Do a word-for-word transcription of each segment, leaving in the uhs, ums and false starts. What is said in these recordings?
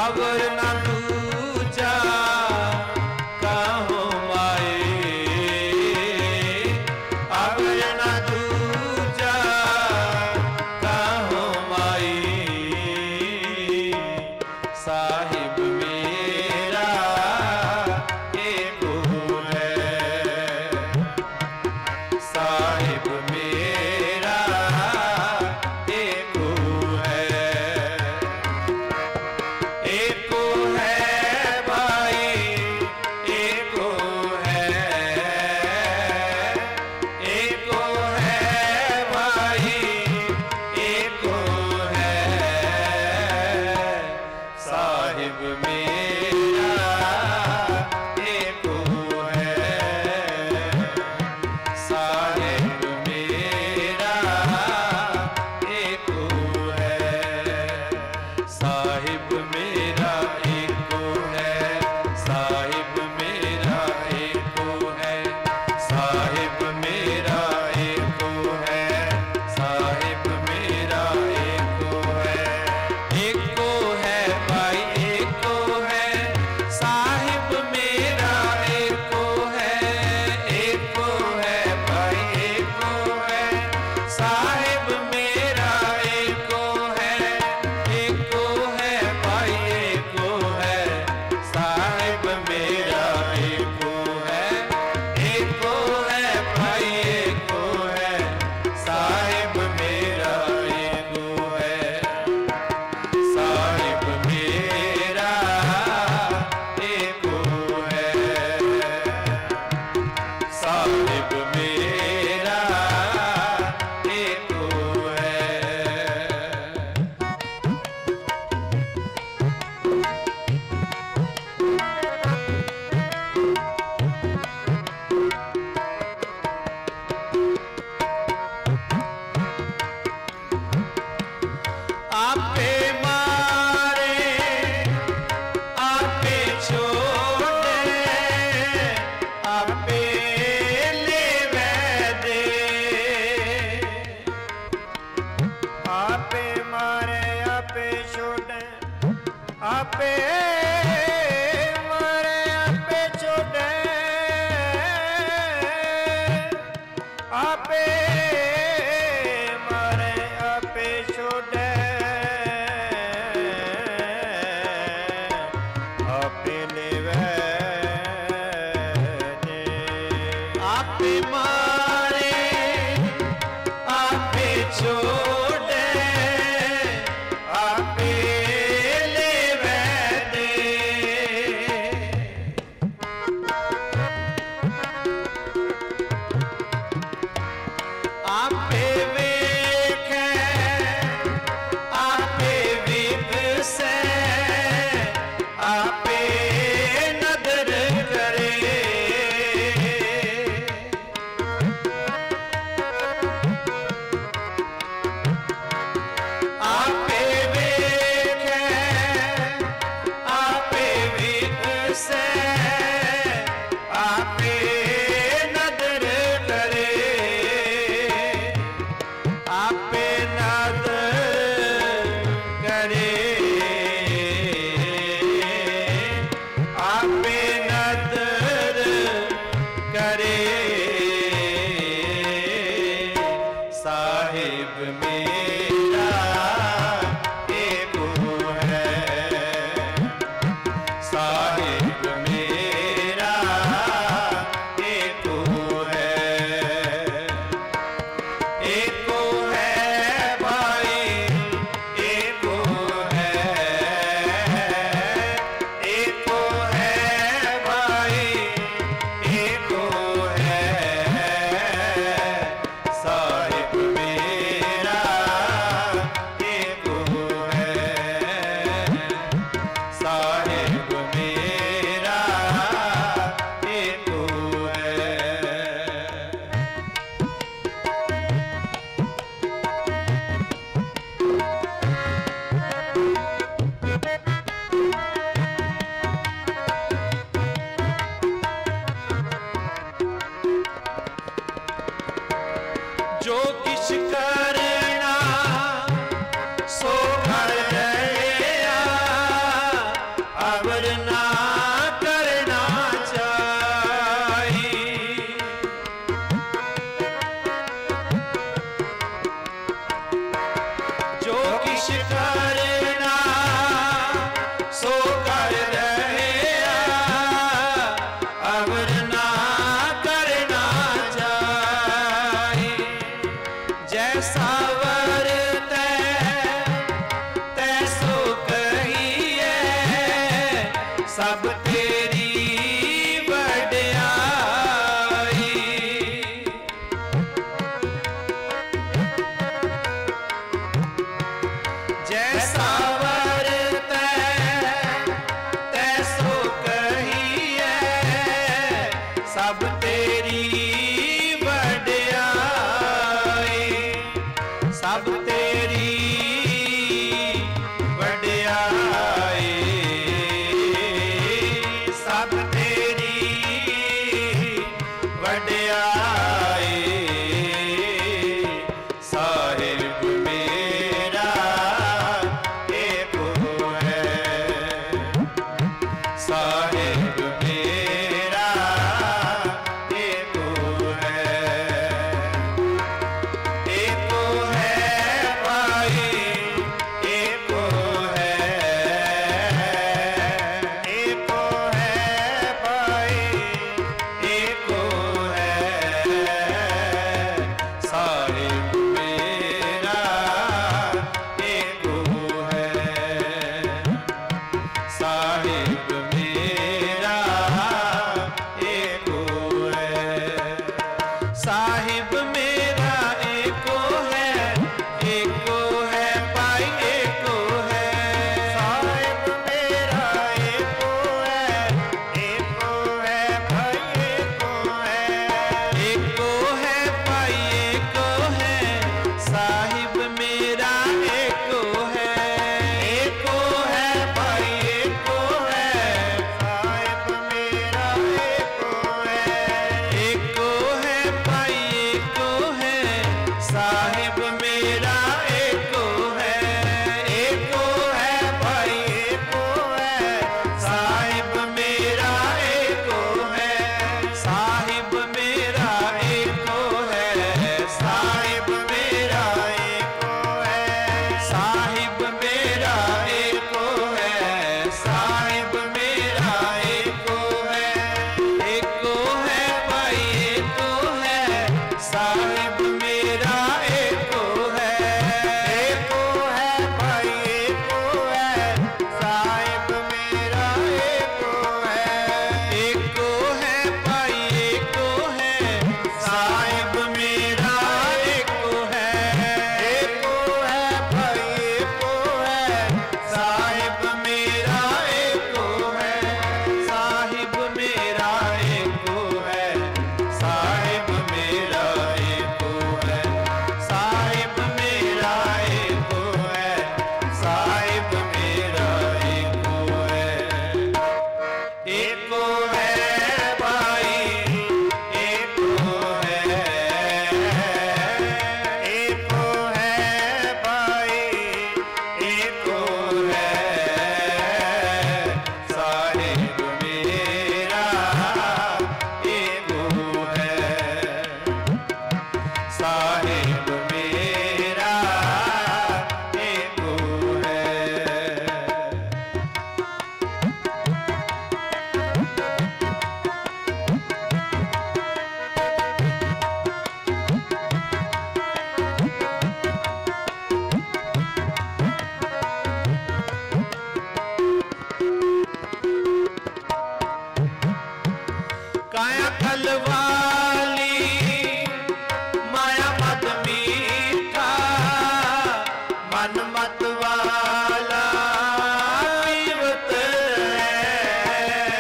अवर न दूजा काहो माए, अवर न दूजा काहो माई। साहिब मेरा एको है, साहिब मेरा एको है, एको है भाई एको है, एको है भाई एको है। साहिब मेरा एको है, साहिब मेरा एको है, साहिब मेरा एको है, साहिब मेरा एको है, साहिब मेरा एको है, साहिब मेरा एको है, एको है भाई एको है, साहिब मेरा एको है, एको है भाई एको है, साहिब मेरा एको है, एको है भाई एको है, साहिब मेरा एको है, एको है भाई एको है, साहिब मेरा एको है, साहिब मेरा एको है, साहिब मेरा एको है। आपे मारे आपे छोड़े आपे लेवे दे, आपे मारे आपे छोड़े आपे मारे आपे छोड़े आपे मारे आपे छोड़े आपे लेवे दे। आपे मारे आपे छोड़े आपे लेवे दे, आपे वेखे आपे विदसे आपे नदर करे, आपे वेखे आपे विदसे आपे नदर करे, आपे नदर करे, आपे नदर करे। साहिब मेरा एको है, साहिब मेरा एको है, एको है भाई एको है, एको है भाई एको है। साहिब मेरा एको है, साहिब मेरा सो कर रहे अवर ना करना चाहे। जैसा वरतै तैसो कहिए सब तेरी वड्याई। जैसा वरतै तैसो कहिए सब तेरी वड्याई। सब तेरी वड्याई, सब तेरी वड्याई। साहिब मेरा एक है, साहिब मेरा एक है। एक है भाई एक है, एक है भाई एक है। साहिब मेरा एक है, साहिब मेरा एक है। साहिब मेरा एक है, एक है भाई एक है। साहिब मेरा एक है, एक है भाई एक है। एक है भाई एक है, साहिब मेरा एक है। एक है भाई एक है, साहिब मेरा एक है। एक है भाई एक है, साहिब मेरा एक है। एक है भाई एक है, साहिब मेरा एक है। साहिब मेरा एक है, साहिब मेरा एक है। साहिब मेरा एक है, साहिब मेरा एक है। एक है भाई एक है, साहिब मेरा एक है। एक है भाई एक है, साहिब मेरा एक है। एक है भाई एक है, साहिब मेरा एक है। एक है भाई एक है, साहिब मेरा एक है, साहिब मेरा एक है। साहिब मेरा एक है, साहिब मेरा एक है। साहिब मेरा एक है। एक है भाई एक है, एक है भाई एक है। साहिब मेरा एक है, साहिब मेरा एक है। काया कलवाली माया मत मीठा, मन मत वाला पीवत है।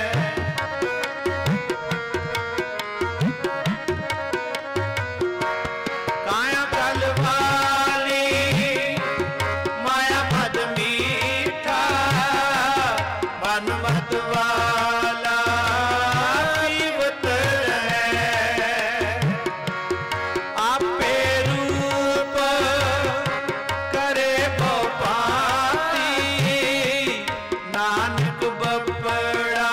काया कलवाली माया मत मीठा, मन मत वाला पीवत है। आपे रूप करे बपाती, नानक बपड़ा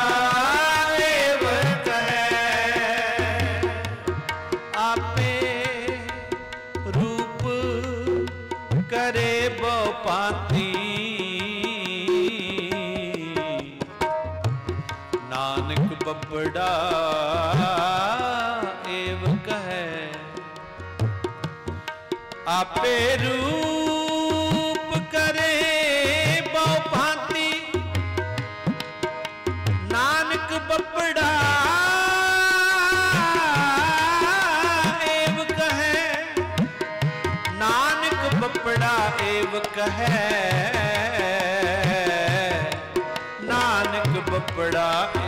एवत है। आपे रूप करे बपाती, बपड़ा एव कहे। आपे रूप करे बहु भांति, नानक बपड़ा एव कहे। नानक बपड़ा एव कहे, नानक बपड़ा